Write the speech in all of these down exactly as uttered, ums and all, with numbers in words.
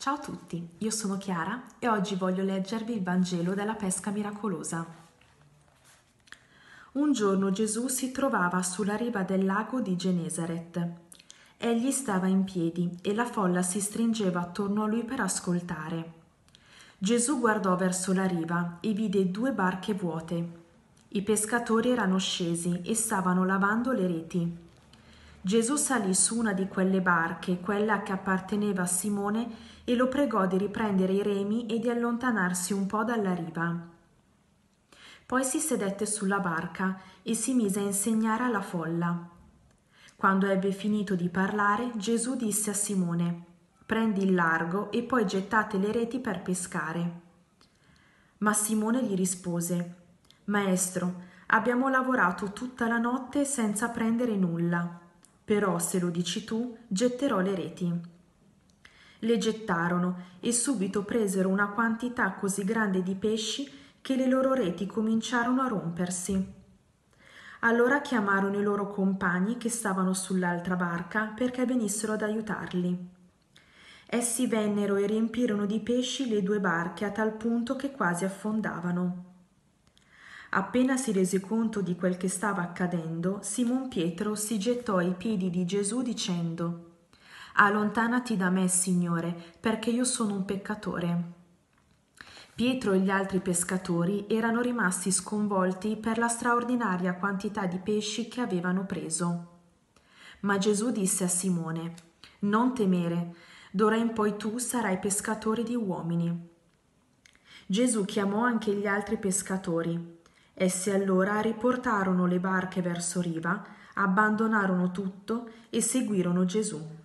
Ciao a tutti, io sono Chiara e oggi voglio leggervi il Vangelo della pesca miracolosa. Un giorno Gesù si trovava sulla riva del lago di Genesaret. Egli stava in piedi e la folla si stringeva attorno a lui per ascoltare. Gesù guardò verso la riva e vide due barche vuote. I pescatori erano scesi e stavano lavando le reti. Gesù salì su una di quelle barche, quella che apparteneva a Simone, e lo pregò di riprendere i remi e di allontanarsi un po' dalla riva. Poi si sedette sulla barca e si mise a insegnare alla folla. Quando ebbe finito di parlare, Gesù disse a Simone: «Prendi il largo e poi gettate le reti per pescare». Ma Simone gli rispose: «Maestro, abbiamo lavorato tutta la notte senza prendere nulla. Però, se lo dici tu, getterò le reti». Le gettarono e subito presero una quantità così grande di pesci che le loro reti cominciarono a rompersi. Allora chiamarono i loro compagni che stavano sull'altra barca perché venissero ad aiutarli. Essi vennero e riempirono di pesci le due barche a tal punto che quasi affondavano. Appena si rese conto di quel che stava accadendo, Simon Pietro si gettò ai piedi di Gesù dicendo: «Allontanati da me, Signore, perché io sono un peccatore». Pietro e gli altri pescatori erano rimasti sconvolti per la straordinaria quantità di pesci che avevano preso. Ma Gesù disse a Simone: «Non temere, d'ora in poi tu sarai pescatore di uomini». Gesù chiamò anche gli altri pescatori. Essi allora riportarono le barche verso riva, abbandonarono tutto e seguirono Gesù.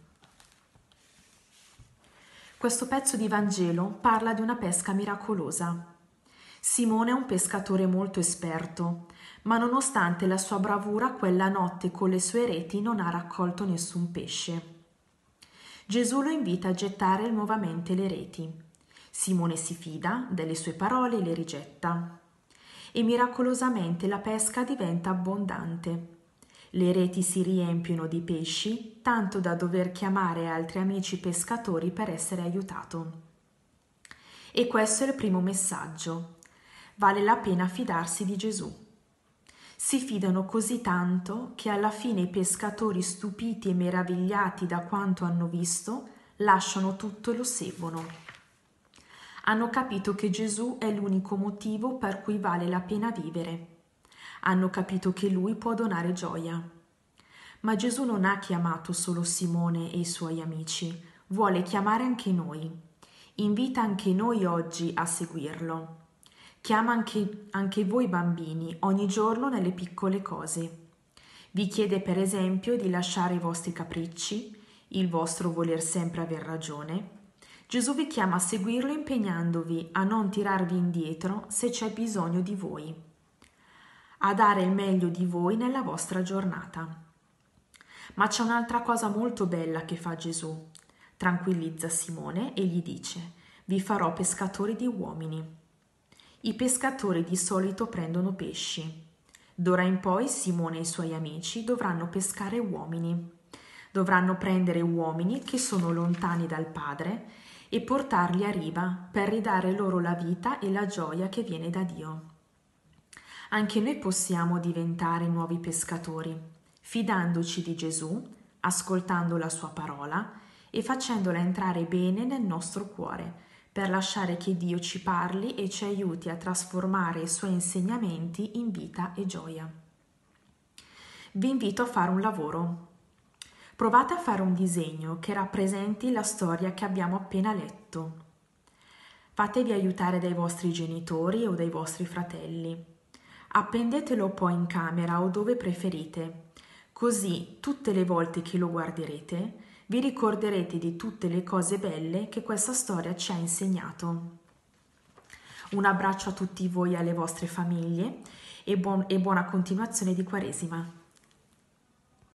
Questo pezzo di Vangelo parla di una pesca miracolosa. Simone è un pescatore molto esperto, ma nonostante la sua bravura quella notte con le sue reti non ha raccolto nessun pesce. Gesù lo invita a gettare nuovamente le reti. Simone si fida delle sue parole e le rigetta. E miracolosamente la pesca diventa abbondante. Le reti si riempiono di pesci, tanto da dover chiamare altri amici pescatori per essere aiutato. E questo è il primo messaggio. Vale la pena fidarsi di Gesù. Si fidano così tanto che alla fine i pescatori, stupiti e meravigliati da quanto hanno visto, lasciano tutto e lo seguono. Hanno capito che Gesù è l'unico motivo per cui vale la pena vivere. Hanno capito che Lui può donare gioia. Ma Gesù non ha chiamato solo Simone e i suoi amici, vuole chiamare anche noi. Invita anche noi oggi a seguirlo. Chiama anche, anche voi bambini ogni giorno nelle piccole cose. Vi chiede per esempio di lasciare i vostri capricci, il vostro voler sempre aver ragione. Gesù vi chiama a seguirlo impegnandovi a non tirarvi indietro se c'è bisogno di voi, a dare il meglio di voi nella vostra giornata. Ma c'è un'altra cosa molto bella che fa Gesù. Tranquillizza Simone e gli dice: «Vi farò pescatori di uomini». I pescatori di solito prendono pesci. D'ora in poi Simone e i suoi amici dovranno pescare uomini. Dovranno prendere uomini che sono lontani dal Padre e portarli a riva per ridare loro la vita e la gioia che viene da Dio. Anche noi possiamo diventare nuovi pescatori, fidandoci di Gesù, ascoltando la sua parola e facendola entrare bene nel nostro cuore, per lasciare che Dio ci parli e ci aiuti a trasformare i suoi insegnamenti in vita e gioia. Vi invito a fare un lavoro. Provate a fare un disegno che rappresenti la storia che abbiamo appena letto. Fatevi aiutare dai vostri genitori o dai vostri fratelli. Appendetelo poi in camera o dove preferite, così tutte le volte che lo guarderete vi ricorderete di tutte le cose belle che questa storia ci ha insegnato. Un abbraccio a tutti voi e alle vostre famiglie e, buon, e buona continuazione di Quaresima.